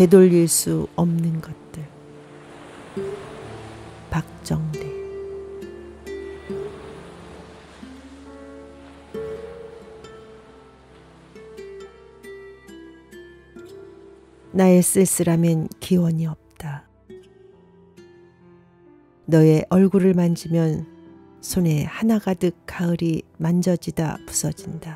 되돌릴 수 없는 것들. 박정대. 나의 쓸쓸함엔 기원이 없다. 너의 얼굴을 만지면 손에 하나가득 가을이 만져지다 부서진다.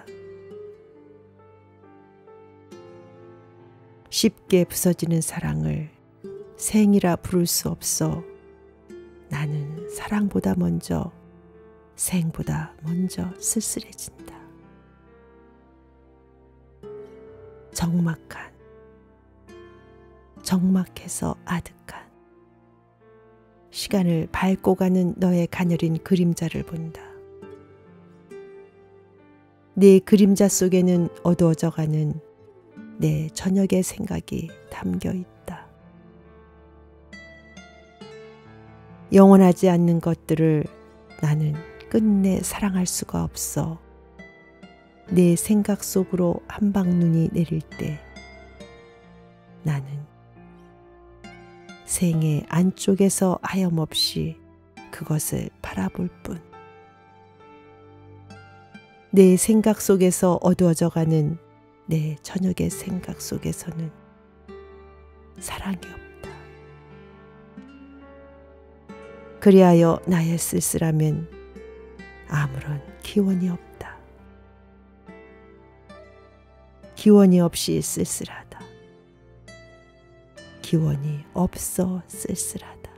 쉽게 부서지는 사랑을 생이라 부를 수 없어 나는 사랑보다 먼저, 생보다 먼저 쓸쓸해진다. 적막한, 적막해서 아득한 시간을 밟고 가는 너의 가녀린 그림자를 본다. 네 그림자 속에는 어두워져가는 내 저녁의 생각이 담겨 있다. 영원하지 않는 것들을 나는 끝내 사랑할 수가 없어 내 생각 속으로 한방눈이 내릴 때 나는 생의 안쪽에서 하염없이 그것을 바라볼 뿐. 내 생각 속에서 어두워져가는 내 저녁의 생각 속에서는 사랑이 없다. 그리하여 나의 쓸쓸함엔 아무런 기원이 없다. 기원이 없이 쓸쓸하다. 기원이 없어 쓸쓸하다.